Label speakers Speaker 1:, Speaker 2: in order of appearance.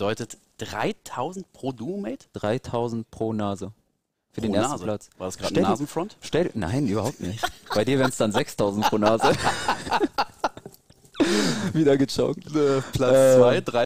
Speaker 1: bedeutet 3000 pro Duo-Mate?
Speaker 2: 3000 pro Nase. Für den
Speaker 1: Pro
Speaker 2: ersten
Speaker 1: Nase.
Speaker 2: Platz.
Speaker 1: War das gerade ein Nasenfront?
Speaker 2: Nein, überhaupt nicht. Bei dir wären es dann 6000 pro Nase. Wieder gejoggt.
Speaker 1: Platz 2,